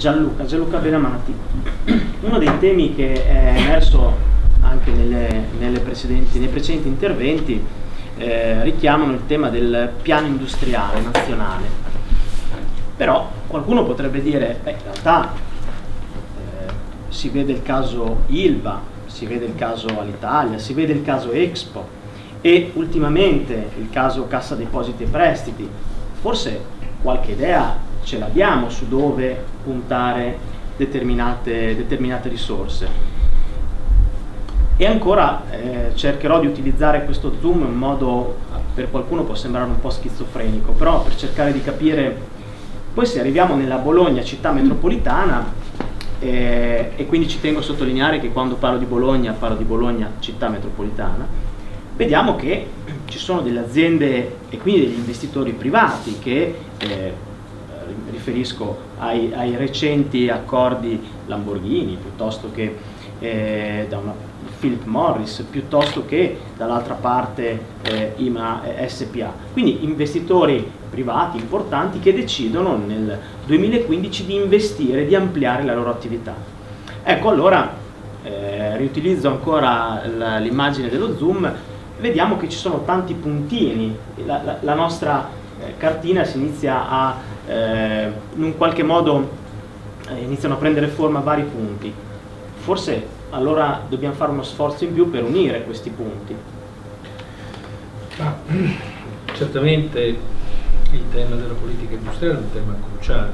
Gianluca Benamati. Uno dei temi che è emerso anche nei precedenti interventi richiamano il tema del piano industriale nazionale. Però qualcuno potrebbe dire, in realtà si vede il caso Ilva, si vede il caso Alitalia, si vede il caso Expo e ultimamente il caso Cassa Depositi e Prestiti. Forse qualche idea ce l'abbiamo su dove puntare determinate risorse. E ancora cercherò di utilizzare questo zoom in modo, per qualcuno può sembrare un po' schizofrenico, però per cercare di capire, poi se arriviamo nella Bologna città metropolitana, e quindi ci tengo a sottolineare che quando parlo di Bologna città metropolitana, vediamo che ci sono delle aziende e quindi degli investitori privati che riferisco ai recenti accordi Lamborghini, piuttosto che da una Philip Morris, piuttosto che dall'altra parte IMA SPA. Quindi investitori privati importanti che decidono nel 2015 di investire, di ampliare la loro attività. Ecco, allora riutilizzo ancora l'immagine dello zoom, vediamo che ci sono tanti puntini, la nostra cartina si inizia a in un qualche modo iniziano a prendere forma vari punti. Forse allora dobbiamo fare uno sforzo in più per unire questi punti. Certamente il tema della politica industriale è un tema cruciale,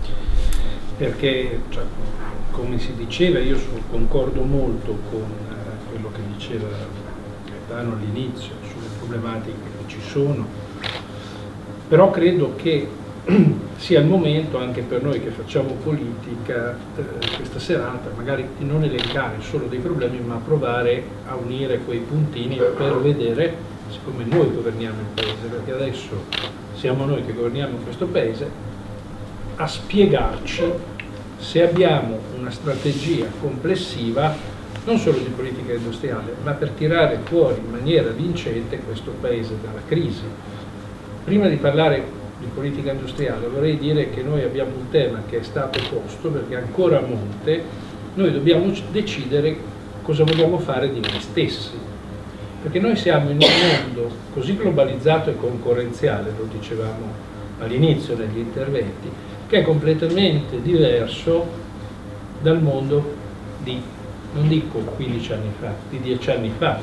perché come si diceva, io concordo molto con quello che diceva Gaetano all'inizio sulle problematiche che ci sono, però credo che sia il momento anche per noi che facciamo politica questa serata magari di non elencare solo dei problemi, ma provare a unire quei puntini per vedere, siccome noi governiamo il paese, perché adesso siamo noi che governiamo questo paese, a spiegarci se abbiamo una strategia complessiva non solo di politica industriale, ma per tirare fuori in maniera vincente questo paese dalla crisi. Prima di parlare di politica industriale vorrei dire che noi abbiamo un tema che è stato posto, perché ancora a monte noi dobbiamo decidere cosa vogliamo fare di noi stessi, perché noi siamo in un mondo così globalizzato e concorrenziale, lo dicevamo all'inizio negli interventi, che è completamente diverso dal mondo di, non dico 15 anni fa, di 10 anni fa.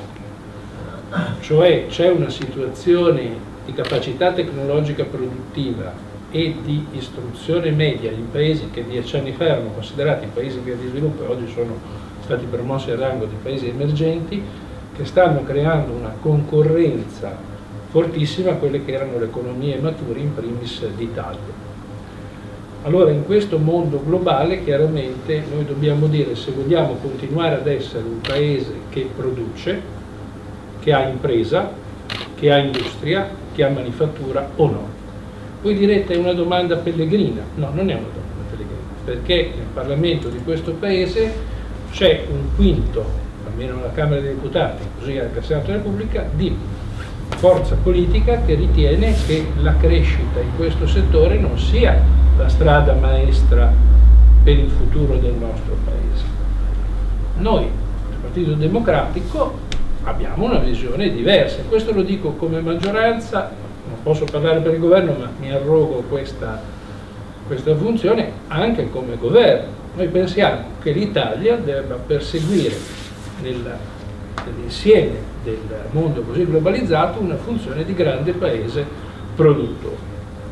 Cioè c'è una situazione di capacità tecnologica produttiva e di istruzione media in paesi che 10 anni fa erano considerati paesi in via di sviluppo e oggi sono stati promossi al rango di paesi emergenti, che stanno creando una concorrenza fortissima a quelle che erano le economie mature, in primis l'Italia. Allora in questo mondo globale chiaramente noi dobbiamo dire se vogliamo continuare ad essere un paese che produce, che ha impresa, che ha industria, che ha manifattura o no. Voi direte è una domanda pellegrina. No, non è una domanda pellegrina, perché nel Parlamento di questo paese c'è un quinto, almeno alla Camera dei Deputati, così anche al Senato della Repubblica, di forza politica che ritiene che la crescita in questo settore non sia la strada maestra per il futuro del nostro paese. Noi, il Partito Democratico, abbiamo una visione diversa, questo lo dico come maggioranza, non posso parlare per il governo ma mi arrogo questa funzione anche come governo. Noi pensiamo che l'Italia debba perseguire nell'insieme del mondo così globalizzato una funzione di grande paese produttore.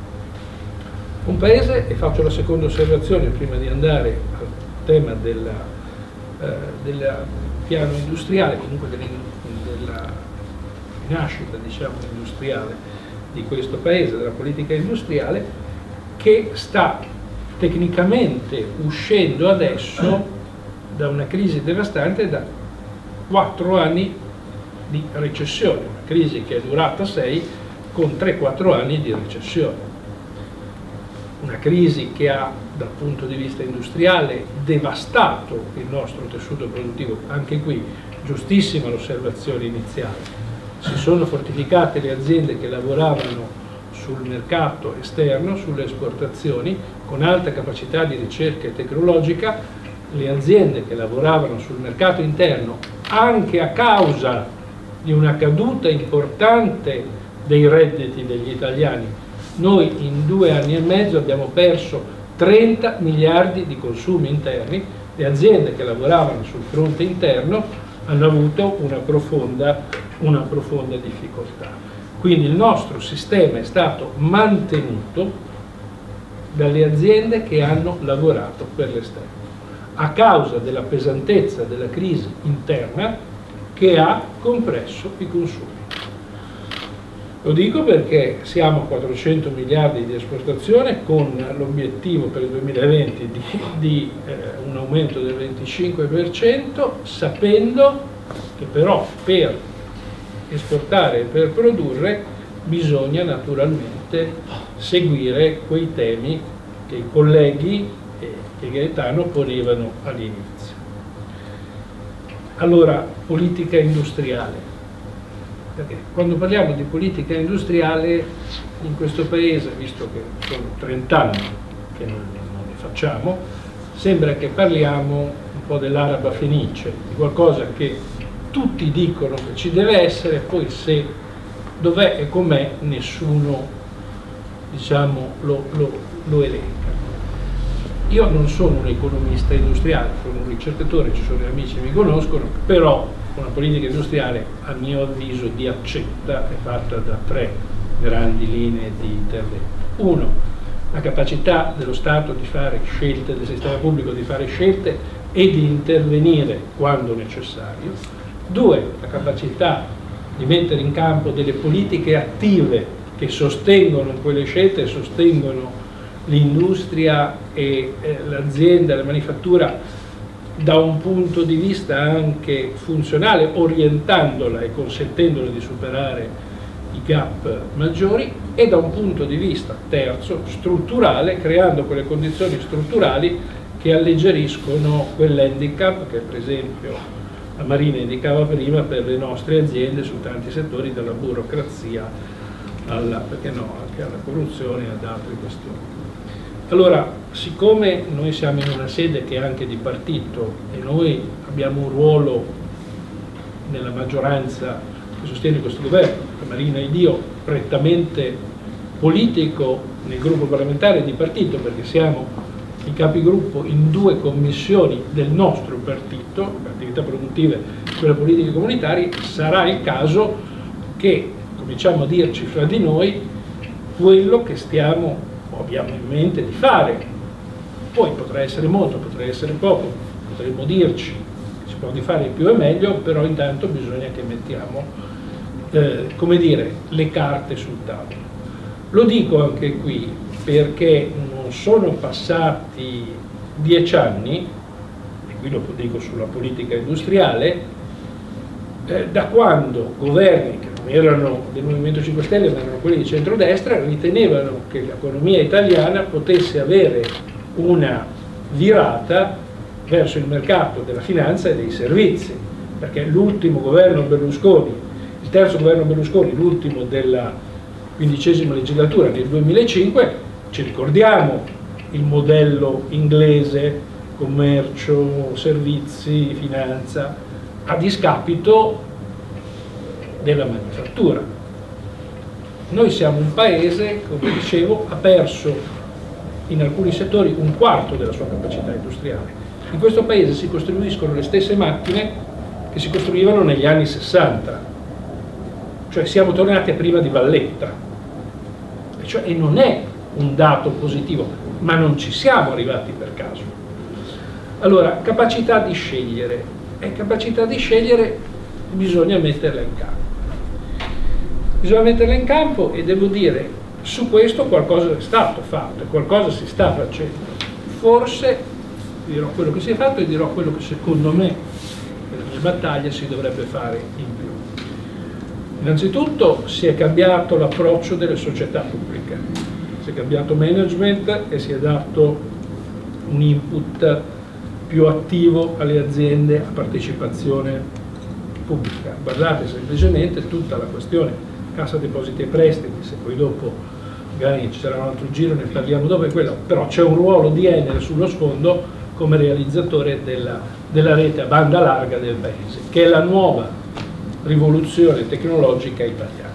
Un paese, e faccio la seconda osservazione prima di andare al tema del piano industriale, comunque della nascita, diciamo, industriale di questo paese, della politica industriale, che sta tecnicamente uscendo adesso da una crisi devastante, da 4 anni di recessione, una crisi che è durata 6 con 3-4 anni di recessione. Una crisi che ha dal punto di vista industriale devastato il nostro tessuto produttivo. Anche qui giustissima l'osservazione iniziale, si sono fortificate le aziende che lavoravano su sul mercato esterno, sulle esportazioni, con alta capacità di ricerca tecnologica. Le aziende che lavoravano sul mercato interno, anche a causa di una caduta importante dei redditi degli italiani, noi in 2 anni e mezzo abbiamo perso 30 miliardi di consumi interni. Le aziende che lavoravano sul fronte interno hanno avuto una profonda difficoltà. Quindi il nostro sistema è stato mantenuto dalle aziende che hanno lavorato per l'esterno, a causa della pesantezza della crisi interna che ha compresso i consumi. Lo dico perché siamo a 400 miliardi di esportazione, con l'obiettivo per il 2020 di un aumento del 25%, sapendo che però per esportare e per produrre bisogna naturalmente seguire quei temi che i colleghi e che Gaetano ponevano all'inizio. Allora, politica industriale. Perché quando parliamo di politica industriale in questo paese, visto che sono 30 anni che non ne facciamo, sembra che parliamo un po' dell'araba fenice, di qualcosa che tutti dicono che ci deve essere, poi se dov'è e com'è nessuno, diciamo, lo elenca. Io non sono un economista industriale, sono un ricercatore, ci sono amici che mi conoscono, però una politica industriale, a mio avviso, di accetta è fatta da 3 grandi linee di intervento. 1, la capacità dello Stato di fare scelte, del sistema pubblico di fare scelte e di intervenire quando necessario. 2, la capacità di mettere in campo delle politiche attive che sostengono quelle scelte, sostengono l'industria e l'azienda, la manifattura, da un punto di vista anche funzionale, orientandola e consentendole di superare i gap maggiori, e da un punto di vista terzo, strutturale, creando quelle condizioni strutturali che alleggeriscono quell'handicap che per esempio la Marina indicava prima per le nostre aziende su tanti settori, dalla burocrazia perché no, anche alla corruzione e ad altre questioni. Allora, siccome noi siamo in una sede che è anche di partito e noi abbiamo un ruolo nella maggioranza che sostiene questo governo, Marina ed io, prettamente politico nel gruppo parlamentare di partito, perché siamo i capigruppo in 2 commissioni del nostro partito, attività produttive e quelle politiche comunitarie, sarà il caso che cominciamo a dirci fra di noi quello che abbiamo in mente di fare. Poi potrà essere molto, potrà essere poco, potremmo dirci che si può di fare più e meglio, però intanto bisogna che mettiamo come dire, le carte sul tavolo. Lo dico anche qui perché non sono passati 10 anni, e qui lo dico sulla politica industriale, da quando governi che non erano del Movimento 5 Stelle ma erano quelli di centrodestra ritenevano che l'economia italiana potesse avere una virata verso il mercato della finanza e dei servizi, perché l'ultimo governo Berlusconi, il terzo governo Berlusconi, l'ultimo della 15ª legislatura nel 2005, ci ricordiamo il modello inglese, commercio, servizi, finanza, a discapito della manifattura. Noi siamo un paese, come dicevo, ha perso in alcuni settori 1/4 della sua capacità industriale. In questo paese si costruiscono le stesse macchine che si costruivano negli anni 60, cioè siamo tornati a prima di Valletta, e non è un dato positivo, ma non ci siamo arrivati per caso. Allora, capacità di scegliere. E capacità di scegliere bisogna metterla in campo. Bisogna metterla in campo e devo dire, su questo qualcosa è stato fatto, qualcosa si sta facendo. Forse dirò quello che si è fatto e dirò quello che secondo me, nella mia battaglia, si dovrebbe fare in più. Innanzitutto si è cambiato l'approccio delle società pubbliche, si è cambiato management e si è dato un input più attivo alle aziende a partecipazione pubblica. Guardate semplicemente tutta la questione Cassa Depositi e Prestiti, se poi dopo magari ci sarà un altro giro, ne parliamo dopo, però c'è un ruolo di Enel sullo sfondo come realizzatore della rete a banda larga del paese, che è la nuova rivoluzione tecnologica italiana.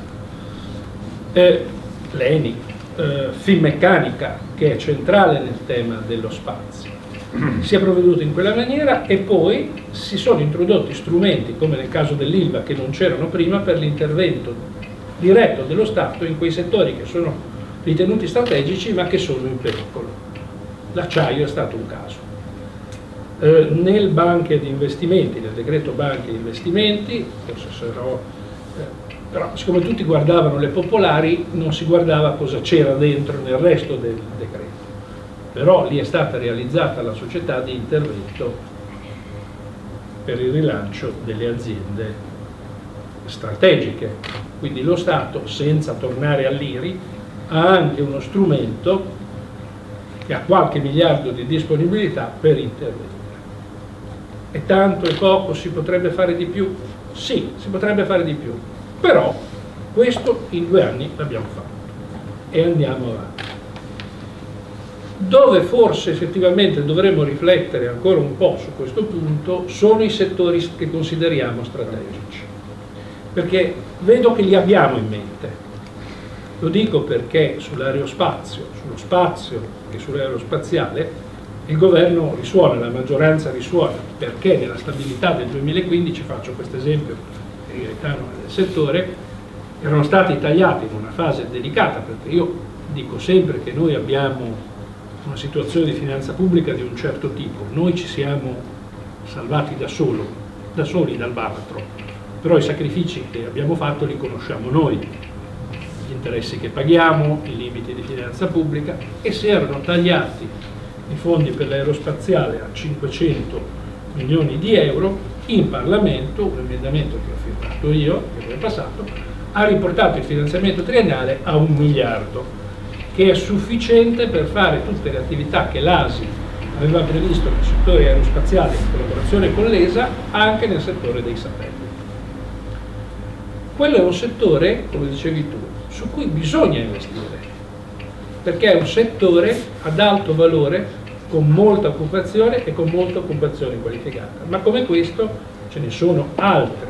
L'ENI, Finmeccanica, che è centrale nel tema dello spazio, si è provveduto in quella maniera, e poi si sono introdotti strumenti, come nel caso dell'Ilva, che non c'erano prima, per l'intervento diretto dello Stato in quei settori che sono ritenuti strategici ma che sono in pericolo. L'acciaio è stato un caso. Nel banche di investimenti, nel decreto banche di investimenti, forse però siccome tutti guardavano le popolari, non si guardava cosa c'era dentro nel resto del decreto. Però lì è stata realizzata la società di intervento per il rilancio delle aziende strategiche. Quindi lo Stato, senza tornare all'IRI, ha anche uno strumento che ha qualche miliardo di disponibilità per intervenire. È tanto, è poco, si potrebbe fare di più? Sì, si potrebbe fare di più, però questo in 2 anni l'abbiamo fatto e andiamo avanti. Dove forse effettivamente dovremmo riflettere ancora un po' su questo punto sono i settori che consideriamo strategici, perché vedo che li abbiamo in mente. Lo dico perché sull'aerospazio, sullo spazio e sull'aerospaziale il governo risuona, la maggioranza risuona, perché nella stabilità del 2015, faccio questo esempio per Gaetano del settore, erano stati tagliati in una fase delicata, perché io dico sempre che noi abbiamo una situazione di finanza pubblica di un certo tipo, noi ci siamo salvati da soli dal baratro, però i sacrifici che abbiamo fatto li conosciamo noi, gli interessi che paghiamo, i limiti di finanza pubblica, e si erano tagliati i fondi per l'aerospaziale a 500 milioni di euro. In Parlamento un emendamento che ho firmato io, che è passato, ha riportato il finanziamento triennale a 1 miliardo, che è sufficiente per fare tutte le attività che l'ASI aveva previsto nel settore aerospaziale in collaborazione con l'ESA, anche nel settore dei satelliti. Quello è un settore, come dicevi tu, su cui bisogna investire, perché è un settore ad alto valore, con molta occupazione e con molta occupazione qualificata, ma come questo ce ne sono altre.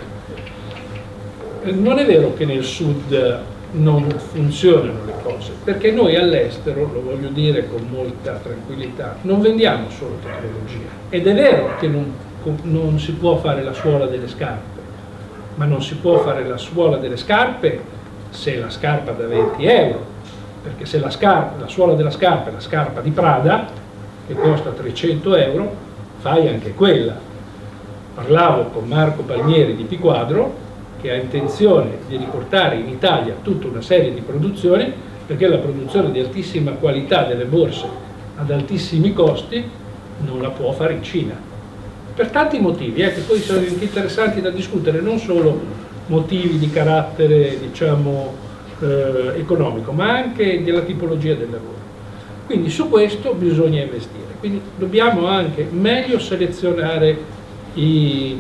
Non è vero che nel sud non funzionano le cose, perché noi all'estero, lo voglio dire con molta tranquillità, non vendiamo solo tecnologia, ed è vero che non si può fare la suola delle scarpe, ma non si può fare la suola delle scarpe se la scarpa da 20 euro, perché se la suola della scarpa è la scarpa di Prada, che costa 300 euro, fai anche quella. Parlavo con Marco Palmieri di Piquadro, che ha intenzione di riportare in Italia tutta una serie di produzioni, perché la produzione di altissima qualità delle borse ad altissimi costi non la può fare in Cina. Per tanti motivi, che poi sono anche interessanti da discutere, non solo motivi di carattere, diciamo, economico, ma anche della tipologia del lavoro. Quindi su questo bisogna investire. Quindi dobbiamo anche meglio selezionare i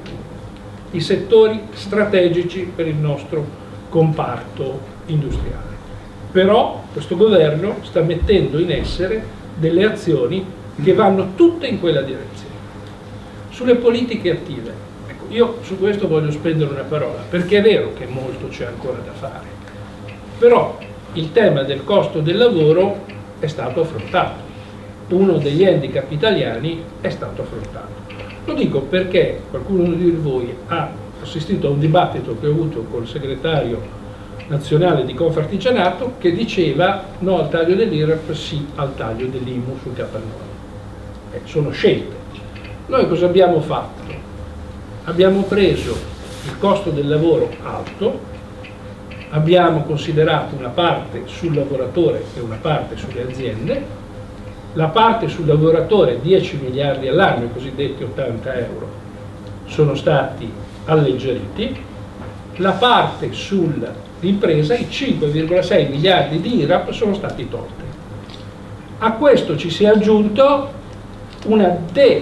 settori strategici per il nostro comparto industriale. Però questo governo sta mettendo in essere delle azioni che vanno tutte in quella direzione. Sulle politiche attive, ecco, io su questo voglio spendere una parola, perché è vero che molto c'è ancora da fare, però il tema del costo del lavoro è stato affrontato, uno degli handicap italiani è stato affrontato. Lo dico perché qualcuno di voi ha assistito a un dibattito che ho avuto col segretario nazionale di Confartigianato, che diceva no al taglio dell'IRAP, sì al taglio dell'IMU sul capannone. Sono scelte. Noi cosa abbiamo fatto? Abbiamo preso il costo del lavoro alto, abbiamo considerato una parte sul lavoratore e una parte sulle aziende. La parte sul lavoratore, 10 miliardi all'anno, i cosiddetti 80 euro, sono stati alleggeriti. La parte sull'impresa, i 5,6 miliardi di IRAP, sono stati tolti. A questo ci si è aggiunto una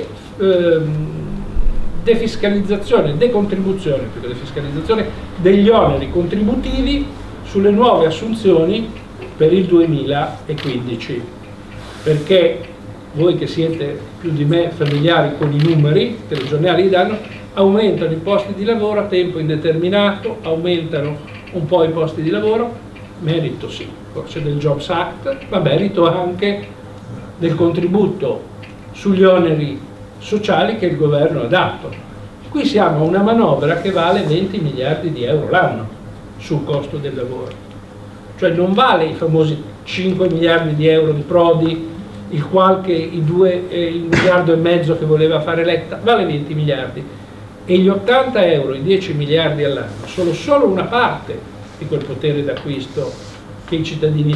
defiscalizzazione, decontribuzione, perché defiscalizzazione degli oneri contributivi sulle nuove assunzioni per il 2015, perché voi che siete più di me familiari con i numeri che i giornali danno, aumentano i posti di lavoro a tempo indeterminato, aumentano un po' i posti di lavoro, merito sì, forse del Jobs Act, ma merito anche del contributo sugli oneri sociali che il governo ha dato. Qui siamo a una manovra che vale 20 miliardi di euro l'anno sul costo del lavoro, cioè non vale i famosi 5 miliardi di euro di Prodi, il miliardo e mezzo che voleva fare Letta, vale 20 miliardi, e gli 80 euro, i 10 miliardi all'anno sono solo una parte di quel potere d'acquisto che i cittadini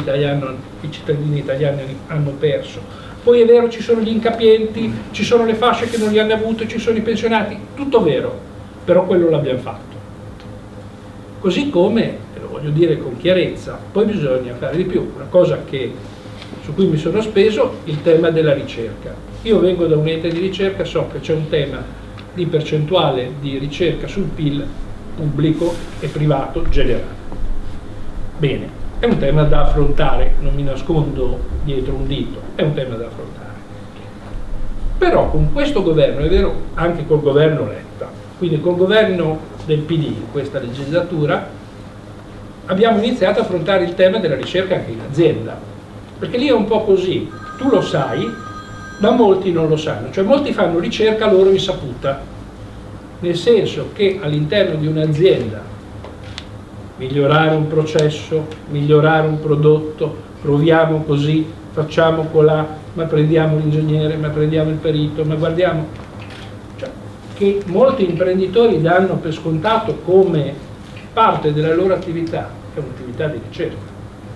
italiani hanno perso. Poi è vero, ci sono gli incapienti, ci sono le fasce che non li hanno avuti, ci sono i pensionati, tutto vero, però quello l'abbiamo fatto. Così come, e lo voglio dire con chiarezza, poi bisogna fare di più. Una cosa su cui mi sono speso, il tema della ricerca. Io vengo da un ente di ricerca, so che c'è un tema di percentuale di ricerca sul PIL pubblico e privato generale. Bene, è un tema da affrontare, non mi nascondo dietro un dito, è un tema da affrontare. Però con questo governo, è vero, anche col governo Letta, quindi col governo del PD in questa legislatura, abbiamo iniziato a affrontare il tema della ricerca anche in azienda, perché lì è un po' così, tu lo sai, ma molti non lo sanno, cioè molti fanno ricerca a loro insaputa, nel senso che all'interno di un'azienda migliorare un processo, migliorare un prodotto, proviamo così, facciamo colà, ma prendiamo l'ingegnere, ma prendiamo il perito, ma guardiamo, cioè, che molti imprenditori danno per scontato come parte della loro attività, è un'attività di ricerca,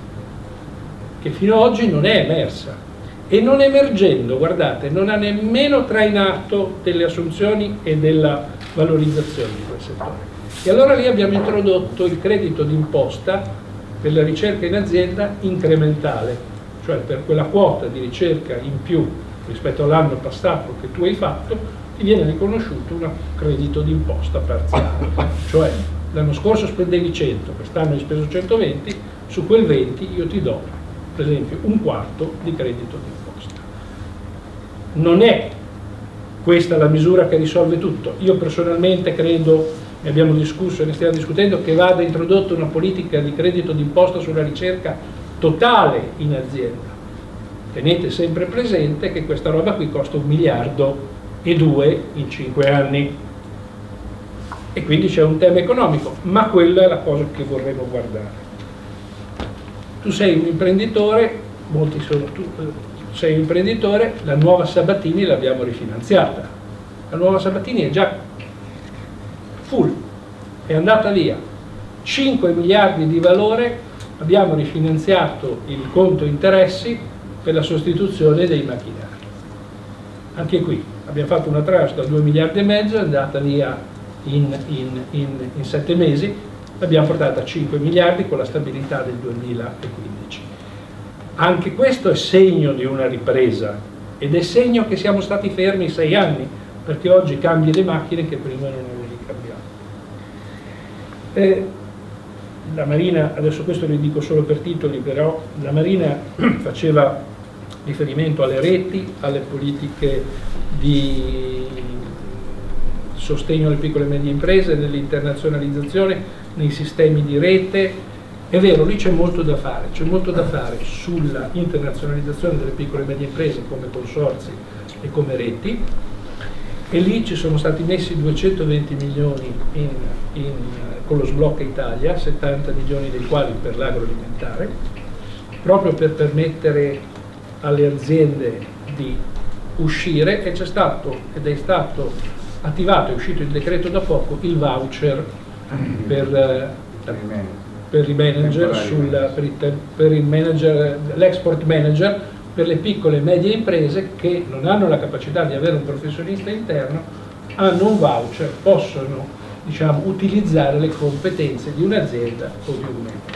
che fino ad oggi non è emersa, e non emergendo, guardate, non ha nemmeno trainato delle assunzioni e della valorizzazione di quel settore. E allora lì abbiamo introdotto il credito d'imposta per la ricerca in azienda incrementale, cioè per quella quota di ricerca in più rispetto all'anno passato che tu hai fatto, ti viene riconosciuto un credito d'imposta parziale, cioè l'anno scorso spendevi 100, quest'anno hai speso 120, su quel 20 io ti do per esempio un quarto di credito d'imposta. Non è questa la misura che risolve tutto. Io personalmente credo, ne abbiamo discusso e ne stiamo discutendo, che vada introdotta una politica di credito d'imposta sulla ricerca totale in azienda. Tenete sempre presente che questa roba qui costa 1,2 miliardi in 5 anni, e quindi c'è un tema economico, ma quella è la cosa che vorremmo guardare. Tu sei un imprenditore, molti sono tu, sei un imprenditore, la nuova Sabatini l'abbiamo rifinanziata. La nuova Sabatini è già full, è andata via. 5 miliardi di valore, abbiamo rifinanziato il conto interessi per la sostituzione dei macchinari. Anche qui abbiamo fatto una tranche da 2 miliardi e mezzo, è andata via in 7 mesi, l'abbiamo portata a 5 miliardi con la stabilità del 2015. Anche questo è segno di una ripresa, ed è segno che siamo stati fermi 6 anni, perché oggi cambi le macchine che prima non avevi cambiato. La Marina, adesso questo lo dico solo per titoli, però la Marina faceva riferimento alle reti, alle politiche di sostegno alle piccole e medie imprese, nell'internazionalizzazione, nei sistemi di rete. È vero, lì c'è molto da fare sulla internazionalizzazione delle piccole e medie imprese come consorzi e come reti, e lì ci sono stati messi 220 milioni con lo sblocca Italia, 70 milioni dei quali per l'agroalimentare, proprio per permettere alle aziende di uscire, e c'è stato, ed è stato attivato, è uscito il decreto da poco, il voucher per i manager, per il manager, l'export manager per le piccole e medie imprese che non hanno la capacità di avere un professionista interno, hanno un voucher, possono, diciamo, utilizzare le competenze di un'azienda o di un manager.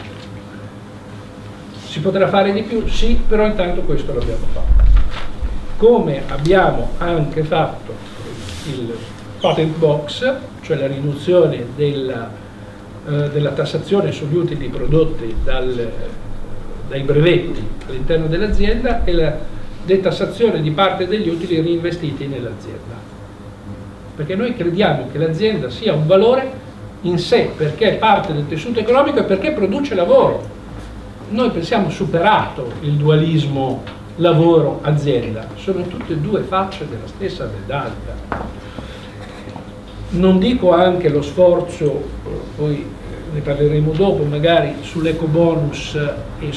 Si potrà fare di più? Sì, però intanto questo l'abbiamo fatto. Come abbiamo anche fatto il patent box, cioè la riduzione della tassazione sugli utili prodotti dai brevetti all'interno dell'azienda e la detassazione di parte degli utili reinvestiti nell'azienda. Perché noi crediamo che l'azienda sia un valore in sé, perché è parte del tessuto economico e perché produce lavoro. Noi pensiamo superato il dualismo lavoro-azienda, sono tutte e due facce della stessa medaglia. Non dico anche lo sforzo, poi ne parleremo dopo, magari sull'ecobonus e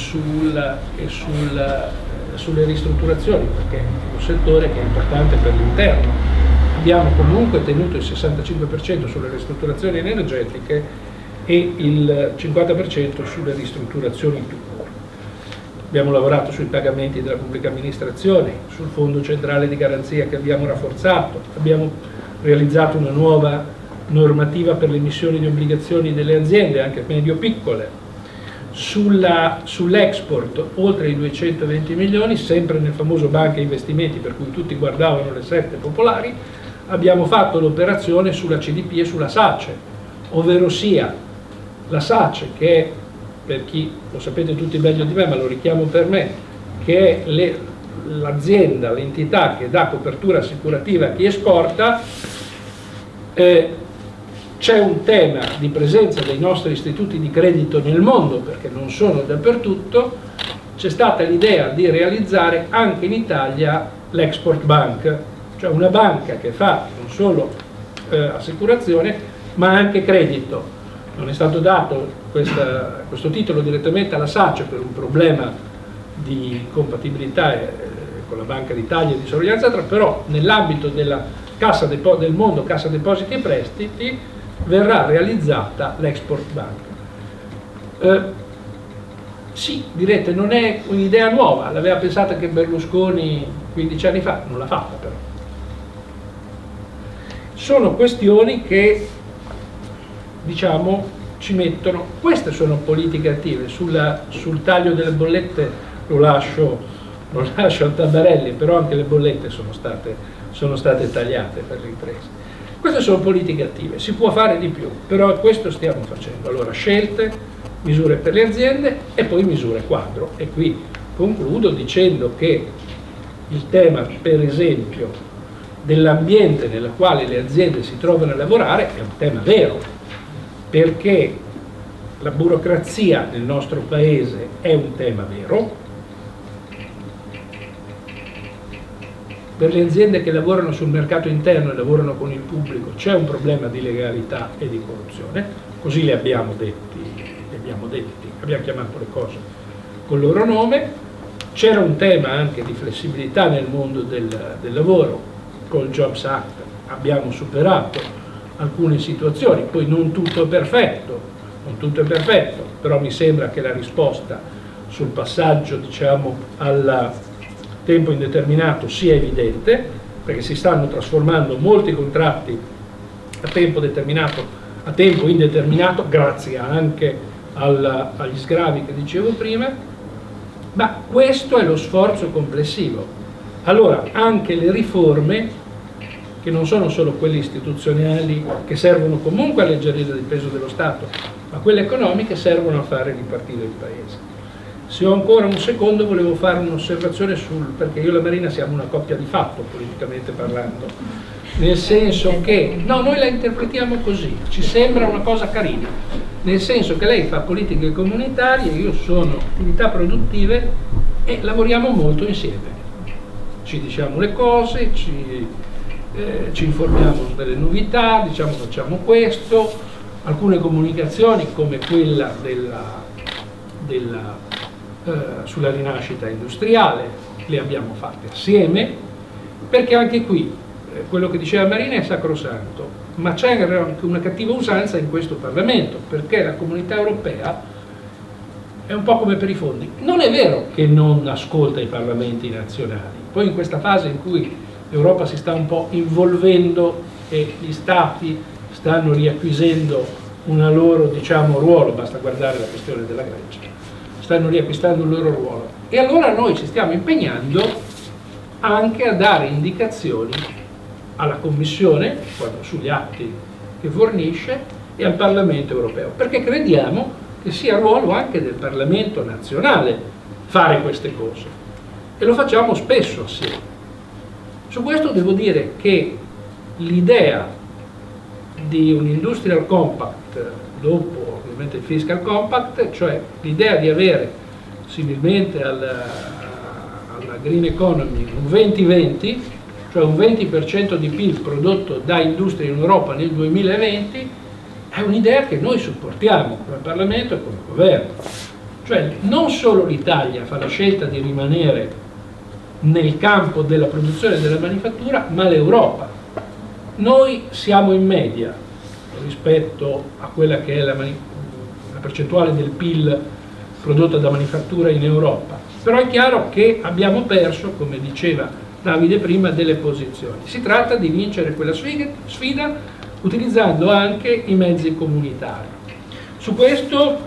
sulle ristrutturazioni, perché è un settore che è importante per l'interno. Abbiamo comunque tenuto il 65% sulle ristrutturazioni energetiche e il 50% sulle ristrutturazioni più corte. Abbiamo lavorato sui pagamenti della pubblica amministrazione, sul fondo centrale di garanzia che abbiamo rafforzato, abbiamo realizzato una nuova normativa per le emissioni di obbligazioni delle aziende, anche medio-piccole. Sull'export, oltre i 220 milioni, sempre nel famoso banca investimenti per cui tutti guardavano le 7 popolari, abbiamo fatto l'operazione sulla CDP e sulla SACE, ovvero sia la SACE, che è, per chi lo sapete tutti meglio di me, ma lo richiamo per me, che è l'azienda, l'entità che dà copertura assicurativa a chi esporta. C'è un tema di presenza dei nostri istituti di credito nel mondo, perché non sono dappertutto. C'è stata l'idea di realizzare anche in Italia l'Export Bank, cioè una banca che fa non solo assicurazione ma anche credito. Non è stato dato questo titolo direttamente alla SACE per un problema di compatibilità con la Banca d'Italia e di sorveglianza, però nell'ambito della del mondo Cassa Depositi e Prestiti verrà realizzata l'Export Bank. Sì, direte, non è un'idea nuova, l'aveva pensata anche Berlusconi 15 anni fa, non l'ha fatta però. Sono questioni che, diciamo, ci mettono, queste sono politiche attive. Sul taglio delle bollette lo lascio a Tabarelli, però anche le bollette sono state tagliate per le imprese. Queste sono politiche attive, si può fare di più, però questo stiamo facendo. Allora, scelte, misure per le aziende e poi misure quadro. E qui concludo dicendo che il tema, per esempio, dell'ambiente nel quale le aziende si trovano a lavorare è un tema vero, perché la burocrazia nel nostro paese è un tema vero. Per le aziende che lavorano sul mercato interno e lavorano con il pubblico c'è un problema di legalità e di corruzione, così li abbiamo detti, abbiamo chiamato le cose col loro nome. C'era un tema anche di flessibilità nel mondo del lavoro, col Jobs Act abbiamo superato alcune situazioni, poi non tutto è perfetto, però mi sembra che la risposta sul passaggio, diciamo, al tempo indeterminato sia evidente, perché si stanno trasformando molti contratti a tempo determinato a tempo indeterminato, grazie anche agli sgravi che dicevo prima. Ma questo è lo sforzo complessivo. Allora, anche le riforme, che non sono solo quelle istituzionali, che servono comunque a alleggerire il peso dello Stato, ma quelle economiche servono a fare ripartire il Paese. Se ho ancora un secondo volevo fare un'osservazione perché io e la Marina siamo una coppia di fatto, politicamente parlando, nel senso che, no, noi la interpretiamo così, ci sembra una cosa carina, nel senso che lei fa politiche comunitarie, io sono attività produttive e lavoriamo molto insieme. Ci diciamo le cose, ci informiamo delle novità, diciamo facciamo questo, alcune comunicazioni come quella sulla rinascita industriale le abbiamo fatte assieme, perché anche qui quello che diceva Marina è sacrosanto, ma c'è anche una cattiva usanza in questo Parlamento, perché la Comunità Europea è un po' come per i fondi. Non è vero che non ascolta i parlamenti nazionali, poi in questa fase in cui l'Europa si sta un po' involvendo e gli Stati stanno riacquisendo un loro, diciamo, ruolo, basta guardare la questione della Grecia, stanno riacquistando il loro ruolo. E allora noi ci stiamo impegnando anche a dare indicazioni alla Commissione, sugli atti che fornisce, e al Parlamento europeo, perché crediamo che sia ruolo anche del Parlamento nazionale fare queste cose e lo facciamo spesso assieme. Su questo devo dire che l'idea di un Industrial Compact dopo ovviamente il Fiscal Compact, cioè l'idea di avere similmente alla Green Economy un 20-20, cioè un 20% di PIL prodotto da industria in Europa nel 2020, è un'idea che noi supportiamo come Parlamento e come Governo. Cioè non solo l'Italia fa la scelta di rimanere nel campo della produzione e della manifattura, ma l'Europa. Noi siamo in media rispetto a quella che è la percentuale del PIL prodotta da manifattura in Europa, però è chiaro che abbiamo perso, come diceva Davide prima, delle posizioni. Si tratta di vincere quella sfida utilizzando anche i mezzi comunitari. Su questo,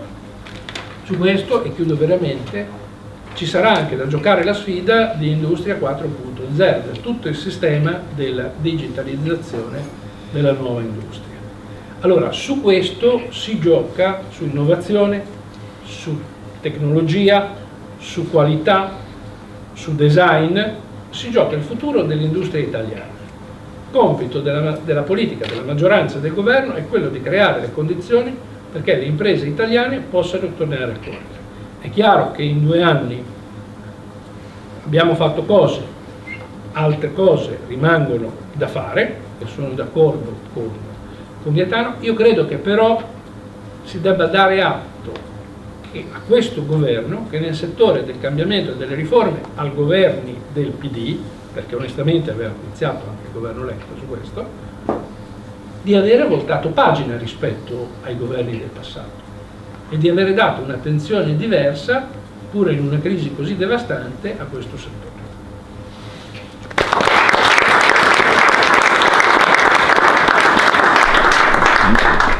e chiudo veramente, ci sarà anche da giocare la sfida di Industria 4.0, tutto il sistema della digitalizzazione della nuova industria. Allora, su questo si gioca su innovazione, su tecnologia, su qualità, su design, si gioca il futuro dell'industria italiana. Compito della politica, della maggioranza e del governo è quello di creare le condizioni perché le imprese italiane possano tornare a correre. È chiaro che in 2 anni abbiamo fatto cose, altre cose rimangono da fare, e sono d'accordo con Gaetano. Io credo che però si debba dare atto che a questo governo, che nel settore del cambiamento e delle riforme al governi del PD, perché onestamente aveva iniziato anche il governo Letta su questo, di avere voltato pagina rispetto ai governi del passato e di avere dato un'attenzione diversa, pure in una crisi così devastante, a questo settore.